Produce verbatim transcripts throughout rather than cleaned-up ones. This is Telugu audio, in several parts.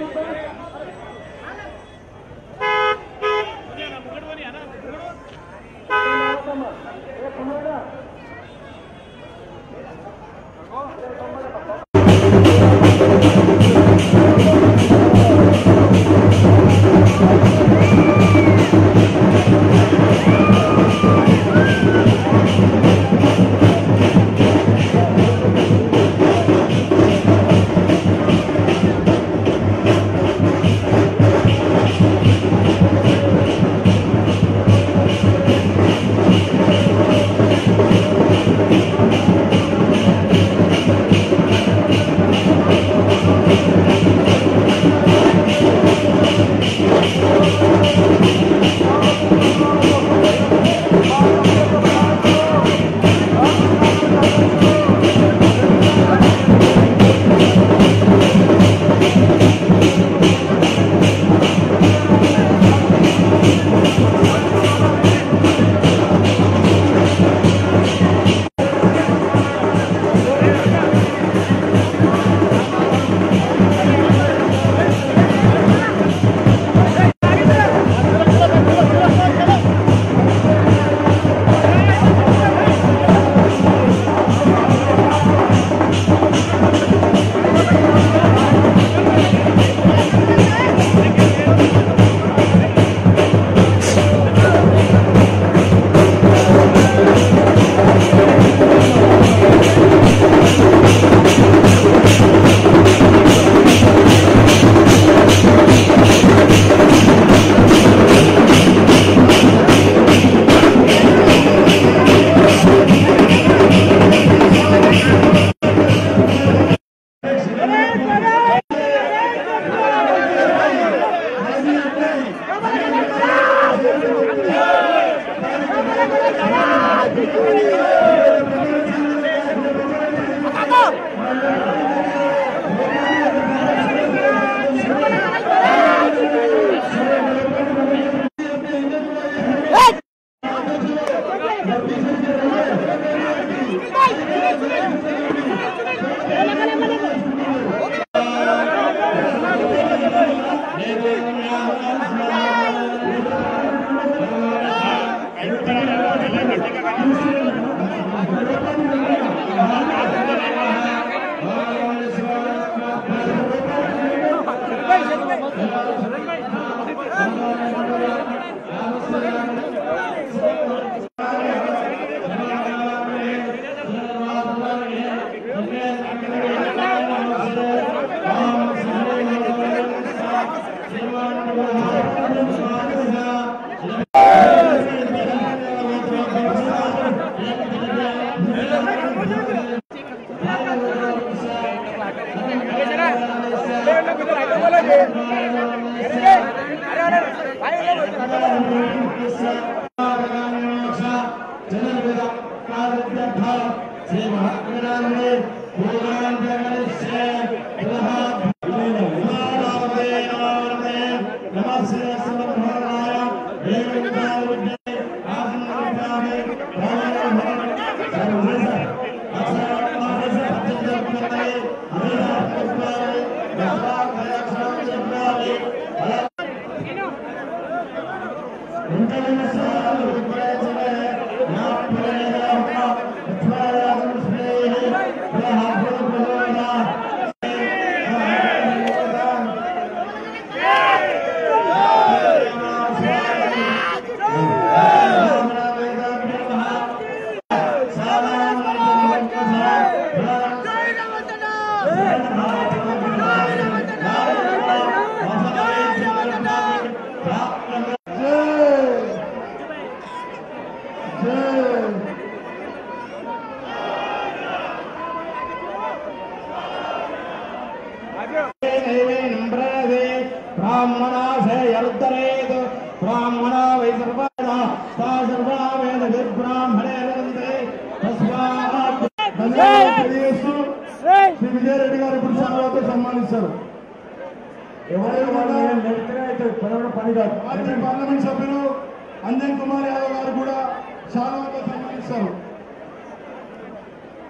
పార్లమెంట్ సభ్యులు అంజన్ కుమార్ యాదవ్ గారు కూడా శాలువాతో సన్మానిస్తారు.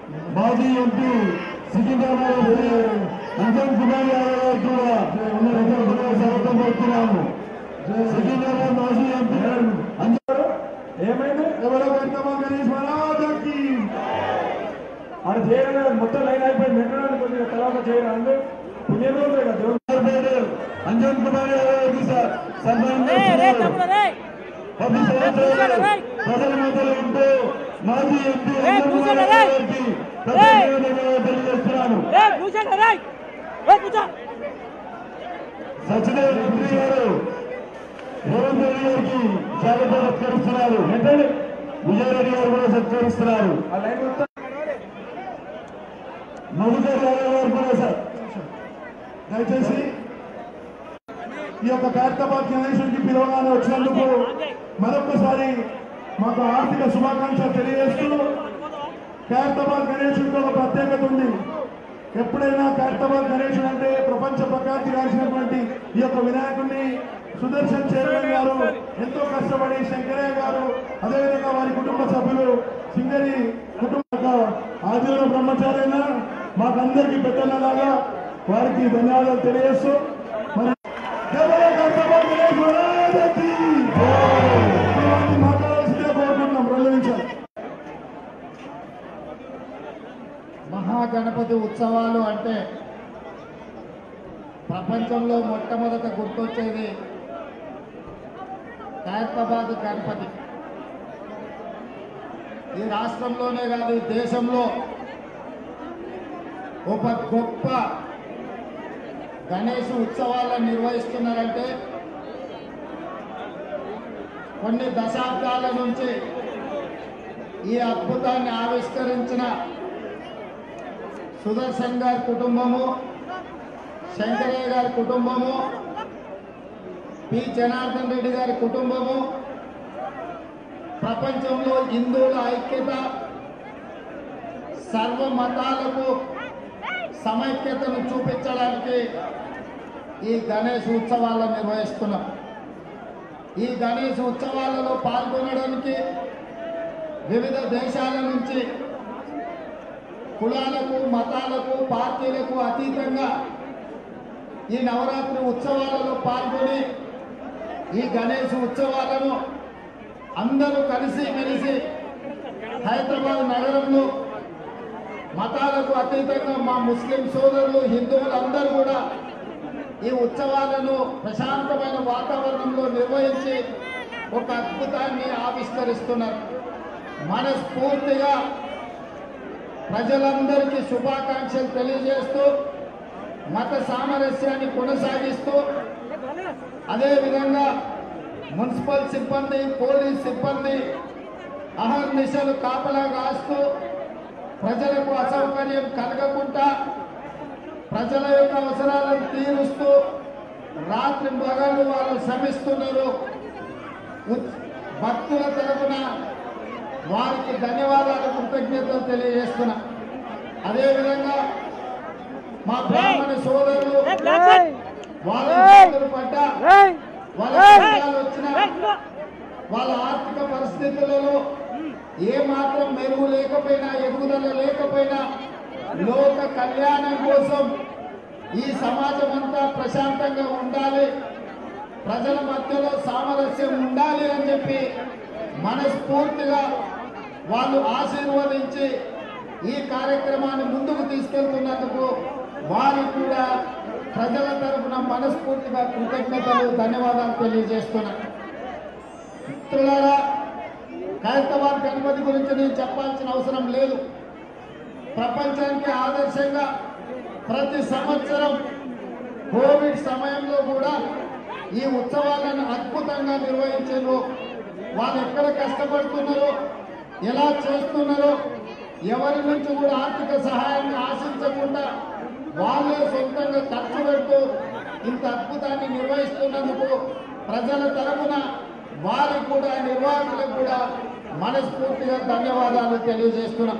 మాజీ ఎంపీ సికింద్రాబాద్ అంజన్ కుమార్ యాదవ్ గారు కూడా తెలియజేస్తున్నాము. సికింద్రాబాద్ మాజీ ఎంపీ అందరూ ఏమైంది ఎవరో కర్తవ్య గణేష్ మహారాజుకి అది చేయడం మొత్తం లైన్ అయిపోయి మెట్రోని కొద్దిగా తర్వాత చేయడం అండి పుణ్యరోజు దేవుడు అంజన్ కుమార్ యాదవ్ సార్ ప్రజల మధ్యలో ఉంటూ మాజీ ఎంపీ తెలియజేస్తున్నాను. సచిదేవ్ రెడ్డి గారు రేవంత్ రెడ్డి గారికి చాలా సత్కరిస్తున్నారు. విజయరెడ్డి గారు కూడా సత్కరిస్తున్నారు. మధుకర్ యాదవ్ గారు కూడా సార్ దయచేసి ఈ యొక్క ఖైరతాబాద్ గణేశుడికి పిలవగానే వచ్చినందుకు మరొకసారి మాకు ఆర్థిక శుభాకాంక్షలు తెలియజేస్తూ ఖైరతాబాద్ గణేశుడికి ఒక ప్రత్యేకత ఉంది. ఎప్పుడైనా ఖైరతాబాద్ గణేశుడు అంటే ప్రపంచ ప్రఖ్యాతి గాంచినటువంటి ఈ యొక్క వినాయకుడిని సుదర్శన్ చైర్మన్ గారు ఎంతో కష్టపడి శంకరయ్య గారు అదేవిధంగా వారి కుటుంబ సభ్యులు సింగరి కుటుంబ ఆదిలో బ్రహ్మచారైన మాకందరికీ పెద్దలాగా వారికి ధన్యవాదాలు తెలియజేస్తూ మరి మాట్లాడాల్సిందే కోరుకుంటున్నాం. రెండు నిమిషాలు. మహాగణపతి ఉత్సవాలు అంటే ప్రపంచంలో మొట్టమొదట గుర్తొచ్చేది ఖైరతాబాద్ గణపతి. ఈ రాష్ట్రంలోనే కాదు ఈ దేశంలో ఒక గొప్ప గణేష్ ఉత్సవాలను నిర్వహిస్తున్నారంటే కొన్ని దశాబ్దాల నుంచి ఈ అద్భుతాన్ని ఆవిష్కరించిన సుదర్శన్ గారి కుటుంబము, శంకరయ్య గారి కుటుంబము, పి జనార్దన్ రెడ్డి గారి కుటుంబము ప్రపంచంలో హిందువుల ఐక్యత, సర్వ మతాలకు సమైక్యతను చూపించడానికి ఈ గణేష్ ఉత్సవాలను నిర్వహిస్తున్నాం. ఈ గణేష్ ఉత్సవాలలో పాల్గొనడానికి వివిధ దేశాల నుంచి కులాలకు, మతాలకు, పార్టీలకు అతీతంగా ఈ నవరాత్రి ఉత్సవాలలో పాల్గొని ఈ గణేష్ ఉత్సవాలను అందరూ కలిసి మెలిసి హైదరాబాద్ నగరంలో మతాలకు అతీతంగా మా ముస్లిం సోదరులు, హిందువులందరూ కూడా ఈ ఉత్సవాలను ప్రశాంతమైన వాతావరణంలో నిర్వహించి ఒక అద్భుతాన్ని ఆవిష్కరిస్తున్నారు. మనస్ఫూర్తిగా ప్రజలందరికీ శుభాకాంక్షలు తెలియజేస్తూ మత సామరస్యాన్ని కొనసాగిస్తూ అదేవిధంగా మున్సిపల్ సిబ్బంది, పోలీస్ సిబ్బంది అహర్నిశలు కాపలా కాస్తూ ప్రజలకు అసౌకర్యం కలగకుండా ప్రజల యొక్క అవసరాలను తీరుస్తూ రాత్రి పగలు వాళ్ళు శ్రమిస్తున్నారు. భక్తుల తరఫున వారికి ధన్యవాదాలు, కృతజ్ఞతలు తెలియజేస్తున్నా. అదేవిధంగా మా బ్రాహ్మణ సోదరులు వాళ్ళ ఇబ్బందులు పడ్డా, వాళ్ళ కష్టాలు వచ్చిన, వాళ్ళ ఆర్థిక పరిస్థితులలో ఏ మాత్రం మెరుగు లేకపోయినా, ఎదుగుదల లేకపోయినా లోక కళ్యాణం కోసం ఈ సమాజం అంతా ప్రశాంతంగా ఉండాలి, ప్రజల మధ్యలో సామరస్యం ఉండాలి అని చెప్పి మనస్ఫూర్తిగా వాళ్ళు ఆశీర్వదించి ఈ కార్యక్రమాన్ని ముందుకు తీసుకెళ్తున్నందుకు వారికి కూడా ప్రజల తరఫున మనస్ఫూర్తిగా కృతజ్ఞతలు, ధన్యవాదాలు తెలియజేస్తున్నారు. మిత్రులారా, ఖైరతాబాద్ గణపతి గురించి నేను చెప్పాల్సిన అవసరం లేదు. ప్రపంచానికి ఆదర్శంగా ప్రతి సంవత్సరం కోవిడ్ సమయంలో కూడా ఈ ఉత్సవాలను అద్భుతంగా నిర్వహించారు. వాళ్ళు ఎక్కడ కష్టపడుతున్నారో, ఎలా చేస్తున్నారో, ఎవరి నుంచి కూడా ఆర్థిక సహాయాన్ని ఆశించకుండా వాళ్ళే సొంతంగా ఖర్చు పెడుతూ ఇంత అద్భుతాన్ని నిర్వహిస్తున్నందుకు ప్రజల తరఫున వారికి కూడా, నిర్వాహకులకు కూడా మనస్ఫూర్తిగా ధన్యవాదాలు తెలియజేస్తున్నాం.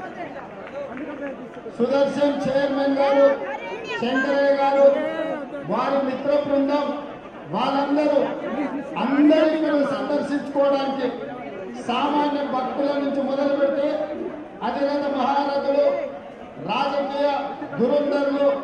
సుదర్శన్ చైర్మన్ గారు, శంకరయ్య గారు, వారి మిత్ర బృందం వాళ్ళందరూ అందరినీ సందర్శించుకోవడానికి సామాన్య భక్తుల నుంచి మొదలుపెట్టి అధిరథ మహారథులు, రాజకీయ దురంధరులు,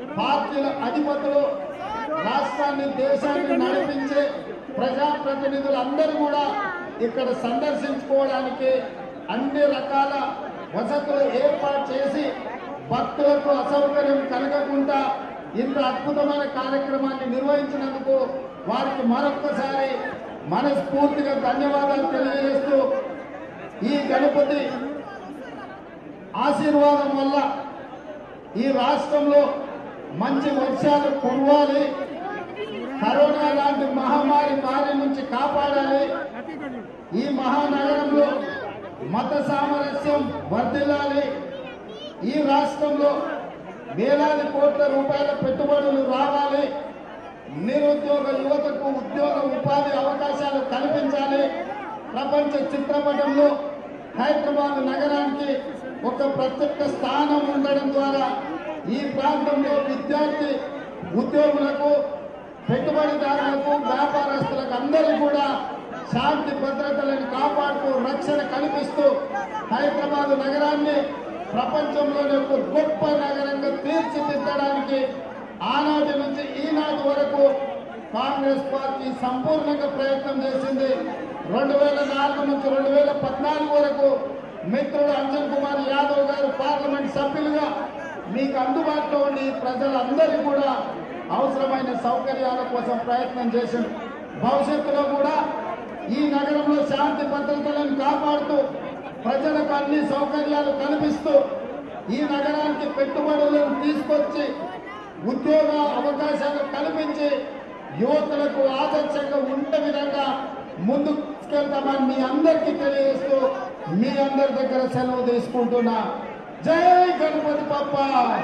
పార్టీల అధిపతులు, రాష్ట్రాన్ని దేశాన్ని నడిపించే ప్రజాప్రతినిధులు అందరూ కూడా ఇక్కడ సందర్శించుకోవడానికి అన్ని రకాల వసతులు ఏర్పాటు చేసి భక్తులకు అసౌకర్యం కలగకుండా ఇంత అద్భుతమైన కార్యక్రమాన్ని నిర్వహించినందుకు వారికి మరొక్కసారి మనస్ఫూర్తిగా ధన్యవాదాలు తెలియజేస్తూ, ఈ గణపతి ఆశీర్వాదం వల్ల ఈ రాష్ట్రంలో మంచి వర్షాలు కురవాలి, కరోనా లాంటి మహమ్మారి బారి నుంచి కాపాడాలి, ఈ మహానగరంలో మత సామరస్యం వర్ధిల్లాలి, ఈ రాష్ట్రంలో వేలాది కోట్ల రూపాయల పెట్టుబడులు రావాలి, నిరుద్యోగ యువతకు ఉద్యోగ ఉపాధి అవకాశాలు కల్పించాలి, ప్రపంచ చిత్రపటంలో హైదరాబాద్ నగరానికి ఒక ప్రత్యేక స్థానం ఉండడం ద్వారా ఈ ప్రాంతంలో విద్యార్థి ఉద్యోగులకు, పెట్టుబడిదారులకు, వ్యాపారస్తులకు అందరూ కూడా శాంతి భద్రతలను కాపాడుతూ రక్షణ కల్పిస్తూ హైదరాబాద్ నగరాన్ని ప్రపంచంలోనే ఒక గొప్ప నగరంగా తీర్చిదిద్దడానికి ఆనాటి నుంచి ఈనాటి వరకు కాంగ్రెస్ పార్టీ సంపూర్ణంగా ప్రయత్నం చేసింది. రెండు వేల నాలుగు నుంచి రెండు వేల పద్నాలుగు వరకు మిత్రుడు అంజన్ కుమార్ యాదవ్ గారు పార్లమెంట్ సభ్యులుగా మీకు అందుబాటులో ఉండి ప్రజలందరూ కూడా అవసరమైన సౌకర్యాల కోసం ప్రయత్నం చేశారు. భవిష్యత్తులో కూడా ఈ నగరంలో శాంతి భద్రతలను కాపాడుతూ ప్రజలకు అన్ని సౌకర్యాలు కల్పిస్తూ ఈ నగరానికి పెట్టుబడులను తీసుకొచ్చి ఉద్యోగ అవకాశాలు కల్పించి యువకులకు ఆదర్శంగా ఉండే విధంగా ముందుకు తీసుకెళ్తామని మీ అందరికీ తెలియజేస్తూ మీ అందరి దగ్గర సెలవు తీసుకుంటున్నా. జై గణపతి బప్ప,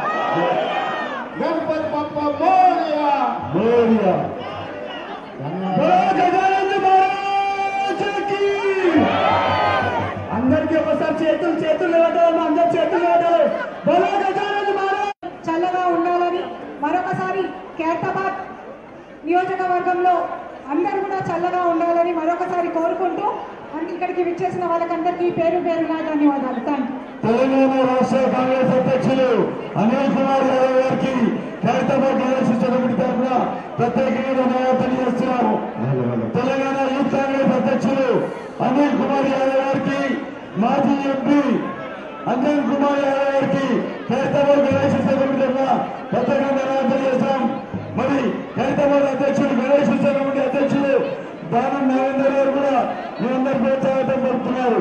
గణపతి బప్ప మోరియా మోరియా. అందరికీ ఒకసారి చేతులు చేతులు లేవటాలి, అందరు చేతులు లేవటాలి. బలో గజానన మహారాజ్ చల్లగా ఉండాలని మరొకసారి ఖైరతాబాద్ నియోజకవర్గంలో అందరూ కూడా చల్లగా ఉండాలని మరొకసారి కోరుకుంటూ ఇక్కడికి విచ్చేసిన వాళ్ళకందరికీ పేరు పేరుగా ధన్యవాదాలు. Thank you. తెలంగాణ రాష్ట్ర కాంగ్రెస్ అధ్యక్షులు అనిల్ కుమార్ యాదవ్ గారికి ఖైరతాబాద్ నియోజకవర్గం తరఫున ప్రత్యేకంగా ధన్యవాదాలు తెలియజేస్తున్నాము. తెలంగాణ యూత్ కాంగ్రెస్ అధ్యక్షులు అనిల్ కుమార్ యాదవ్ గారికి, మాజీ ఎంపీ అంజన్ కుమార్ యాదవ్ గారికి ఖైరతాబాద్ గణేష్ ఉత్సవం తరఫున ప్రత్యేకంగా ధన్యవాదాలు తెలియజేస్తాం. మరి ఖైరతాబాద్ అధ్యక్షులు గణేష్ ఉత్సవం అధ్యక్షులు దానం నరేందర్ గారు కూడా మీ అందరి ప్రోత్సాహం పడుతున్నారు.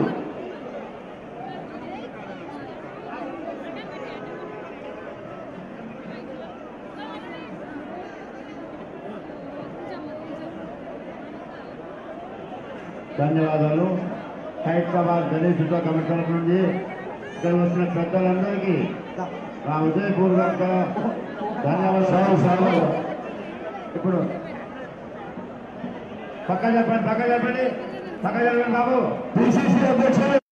ధన్యవాదాలు. హైదరాబాద్ గణేష్ ఉత్సవ కమిటీ తరఫు నుంచి ఇక్కడ వచ్చిన పెద్దలందరికీ నా హృదయపూర్వక ధన్యవాదాలు. ఇప్పుడు పక్క చెప్పండి, పక్క చెప్పండి, పక్క చెప్పండి బాబు. పిసిసి అధ్యక్షులు